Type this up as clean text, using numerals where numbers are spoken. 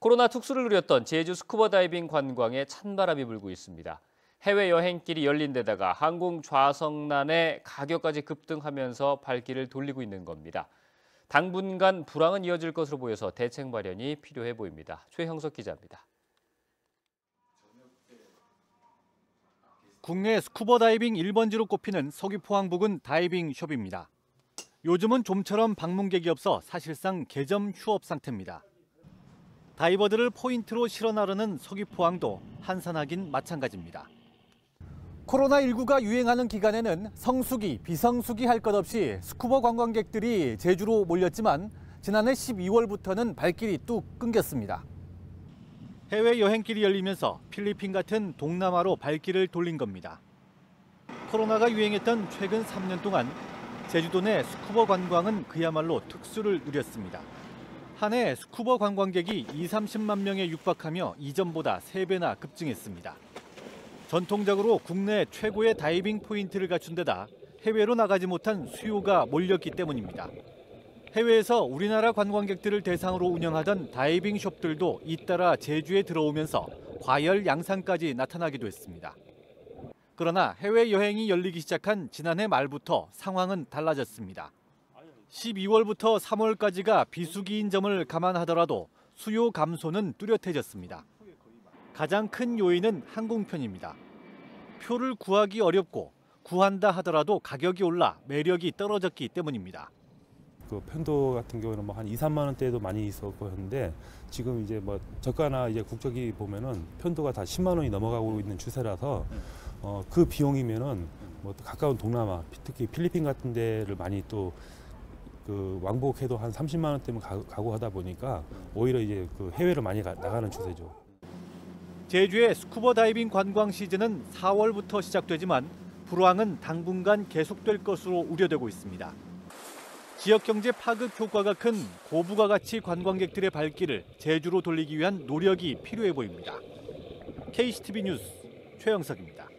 코로나 특수를 누렸던 제주 스쿠버 다이빙 관광에 찬바람이 불고 있습니다. 해외 여행길이 열린 데다가 항공 좌석난에 가격까지 급등하면서 발길을 돌리고 있는 겁니다. 당분간 불황은 이어질 것으로 보여서 대책 마련이 필요해 보입니다. 최형석 기자입니다. 국내 스쿠버 다이빙 1번지로 꼽히는 서귀포항 부근 다이빙 숍입니다. 요즘은 좀처럼 방문객이 없어 사실상 개점 휴업 상태입니다. 다이버들을 포인트로 실어 나르는 서귀포항도 한산하긴 마찬가지입니다. 코로나19가 유행하는 기간에는 성수기, 비성수기 할 것 없이 스쿠버 관광객들이 제주로 몰렸지만 지난해 12월부터는 발길이 뚝 끊겼습니다. 해외 여행길이 열리면서 필리핀 같은 동남아로 발길을 돌린 겁니다. 코로나가 유행했던 최근 3년 동안 제주도 내 스쿠버 관광은 그야말로 특수를 누렸습니다. 한 해 스쿠버 관광객이 20-30만 명에 육박하며 이전보다 3배나 급증했습니다. 전통적으로 국내 최고의 다이빙 포인트를 갖춘 데다 해외로 나가지 못한 수요가 몰렸기 때문입니다. 해외에서 우리나라 관광객들을 대상으로 운영하던 다이빙 숍들도 잇따라 제주에 들어오면서 과열 양상까지 나타나기도 했습니다. 그러나 해외여행이 열리기 시작한 지난해 말부터 상황은 달라졌습니다. 12월부터 3월까지가 비수기인 점을 감안하더라도 수요 감소는 뚜렷해졌습니다. 가장 큰 요인은 항공편입니다. 표를 구하기 어렵고 구한다 하더라도 가격이 올라 매력이 떨어졌기 때문입니다. 그 편도 같은 경우는 뭐 한 2-3만 원대도 많이 있었고 했는데 지금 이제 뭐 저가나 이제 국적이 보면은 편도가 다 10만 원이 넘어가고 있는 추세라서 그 비용이면은 뭐 가까운 동남아, 특히 필리핀 같은 데를 많이 또 그 왕복해도 한 30만 원대면 가고 하다 보니까 오히려 이제 그 해외로 많이 나가는 추세죠. 제주의 스쿠버 다이빙 관광 시즌은 4월부터 시작되지만 불황은 당분간 계속될 것으로 우려되고 있습니다. 지역 경제 파급 효과가 큰 고부가 가치 관광객들의 발길을 제주로 돌리기 위한 노력이 필요해 보입니다. KCTV 뉴스 최영석입니다.